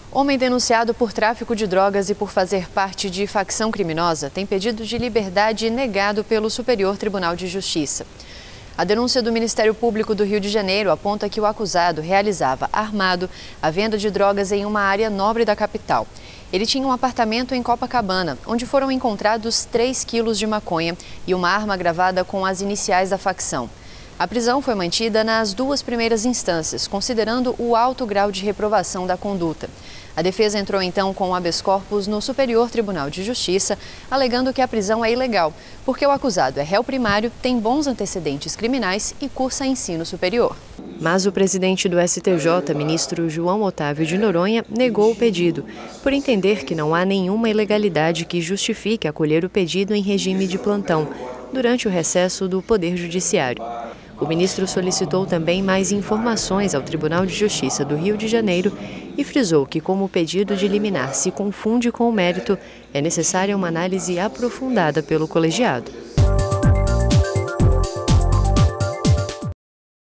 Homem denunciado por tráfico de drogas e por fazer parte de facção criminosa tem pedido de liberdade negado pelo Superior Tribunal de Justiça. A denúncia do Ministério Público do Rio de Janeiro aponta que o acusado realizava armado a venda de drogas em uma área nobre da capital. Ele tinha um apartamento em Copacabana, onde foram encontrados 3 quilos de maconha e uma arma gravada com as iniciais da facção. A prisão foi mantida nas 2 primeiras instâncias, considerando o alto grau de reprovação da conduta. A defesa entrou então com o habeas corpus no Superior Tribunal de Justiça, alegando que a prisão é ilegal, porque o acusado é réu primário, tem bons antecedentes criminais e cursa ensino superior. Mas o presidente do STJ, ministro João Otávio de Noronha, negou o pedido, por entender que não há nenhuma ilegalidade que justifique acolher o pedido em regime de plantão, durante o recesso do Poder Judiciário. O ministro solicitou também mais informações ao Tribunal de Justiça do Rio de Janeiro e frisou que, como o pedido de liminar se confunde com o mérito, é necessária uma análise aprofundada pelo colegiado.